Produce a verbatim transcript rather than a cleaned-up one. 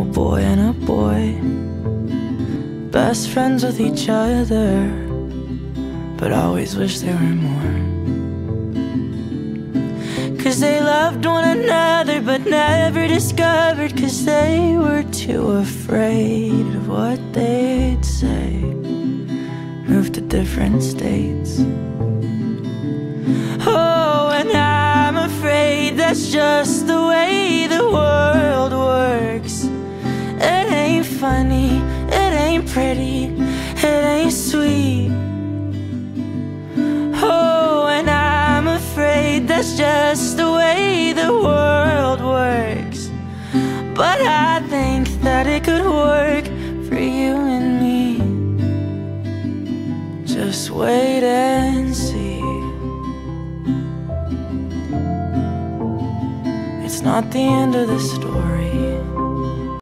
boy and a boy, best friends with each other, but always wish there were more. 'Cause they loved one another but never discovered, 'cause they were too afraid of what they'd say. Moved to different states. Oh, and I'm afraid that's just the way the world works. It ain't funny, it ain't pretty, it ain't sweet. Oh, and I'm afraid that's just the way the world works. But I think that it could work for you and me. Just wait and see. It's not the end of the story.